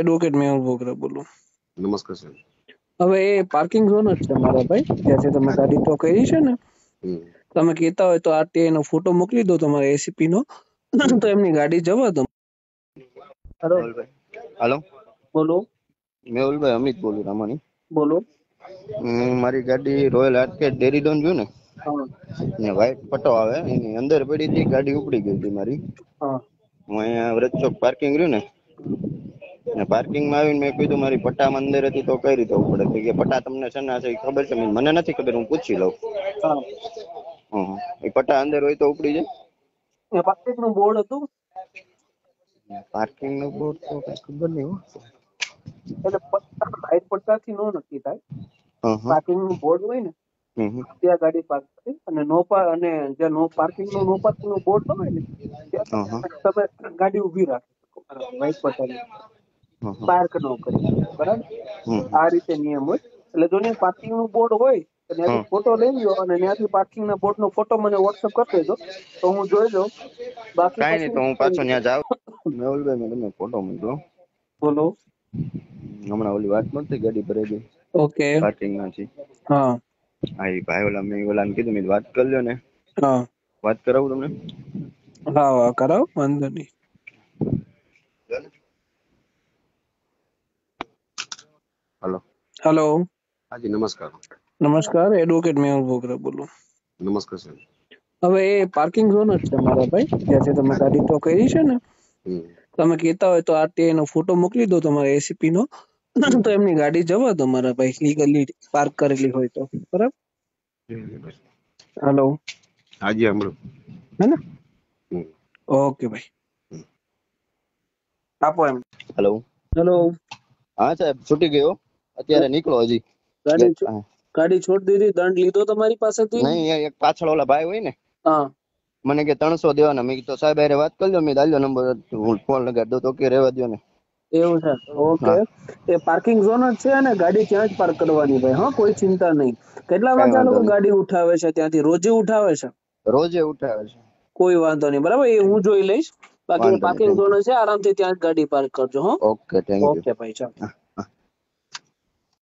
Advocate Mehul Bogra બોલું. નમસ્કાર સાહેબ. હવે એ પાર્કિંગ ઝોન જ છે મારા ભાઈ, જ્યાંથી તમે ગાડી ટો કરી છે ને, તમે કહેતા હોય તો આરટીઆઈ નો ફોટો મોકલી દો તમારા એસીપી નો, તો એમની ગાડી જવા દો. હેલો હાલો, બોલો મેહુલભાઈ અમિત બોલું રામાણી. બોલો. મારી ગાડી રોયલ આર્કેડ ડેરીડોન જોયું હા ને વ્હાઈટ પટ્ટો આવે એની અંદર પડી હતી, ગાડી ઉપડી ગઈ હતી મારી. હા હું અહીંયા વ્રત ચોક પાર્કિંગ રહ્યું ને પાર્કિંગમાં આવીને મેં કીધું મારી પટ્ટામાં અંદર હતી તો કઈ રીતે ઉપડે, કે પટ્ટા તમને છે ને ખબર છે? મને નથી ખબર, હું પૂછી લઉં. હા એ પટ્ટા અંદર હોય તો ઉપડી જાય? પાર્કિંગ નું બોર્ડ હતું, પાર્કિંગ નું બોર્ડ તો કઈ ખબર નહીં હો. એટલે વ્હાઈટ પટ્ટાથી નો નક્કી થાય. પાર્કિંગ નું બોર્ડ હોય ને ત્યાં ગાડી પાર્ક કરી, અને અને જ્યાં નો પાર્કિંગ નું બોર્ડ ન હોય ને ત્યાં તમે ગાડી ઉભી રાખી શકો. વ્હાઈટ પટ્ટાની પાર્ક ન કરી શકો, બરાબર? આ રીતે નિયમ હોય. એટલે જો પાર્કિંગ નું બોર્ડ હોય તો ત્યાંથી ફોટો લઈ લો, અને ત્યાંથી પાર્કિંગ ના બોર્ડ નો ફોટો મને વોટ્સઅપ કરી દેજો તો હું જોઈ લઉં. બાકી કઈ નહીં, તો હું પાછો ત્યાં જાઉં. પછી મેહુલભાઈ મેં તમને ફોટો મોકલો. બોલો. હમણાં ઓલી વાત મળતી ગાડી ભરાઈ ગઈ ઓકે. પાર્કિંગ માંથી. હા હા, એ ભાઈ ઓલાને કીધું મેં વાત કરી લ્યો ને. હા વાત કરાવું તમને? હા કરાવો, વાંધો નહીં. હલો. હેલો. હાજી નમસ્કાર. નમસ્કાર, એડવોકેટ મેહુલ બોગરા બોલું. નમસ્કાર સાહેબ. હવે એ પાર્કિંગ ઝોન જ છે મારા ભાઈ, જ્યાંથી તમે ગાડી ટો કરી છે ને, તમે કહેતા હોય તો આરટીઆઈ નો ફોટો મોકલી દો તમારા એસીપી નો, તો એમની ગાડી જવા દો મારા ભાઈ, લીગલી પાર્ક કરેલી હોય તો, બરાબર? હેલો. હાજી હમણાં હે ને? ઓકે ભાઈ, આપો એમ. હેલો. હેલો. હા સાહેબ, છૂટી ગયો અત્યારે, નીકળો હજી. ગાડી છોડી દીધી? દંડ લીધો તમારી પાસેથી? નહીં, એક પાછળ ઓલા ભાઈ હોય ને, હા, મને કે 300 દેવાના. મેં કીધું સાહેબ અરે વાત કરી લો, મેં દાલ્યો નંબર, હું ફોન લગાડી દો તો કે રહેવા દો ને. એવું છે? ઓકે. એ પાર્કિંગ ઝોન જ છે, અને ગાડી ત્યાં જ પાર્ક કરવાની ભાઈ. હા, કોઈ ચિંતા નહીં. કેટલા વાગે આ લોકો ગાડી ઉઠાવે છે ત્યાંથી? રોજે ઉઠાવે છે? રોજે ઉઠાવે છે. કોઈ વાંધો નહીં, બરાબર? એ હું જોઈ લઈશ. બાકી પાર્કિંગ ઝોન છે, આરામથી ત્યાં જ ગાડી પાર્ક કરજો. હા, ઓકે, થેન્ક યુ. ઓકે ભાઈ, ચાલો.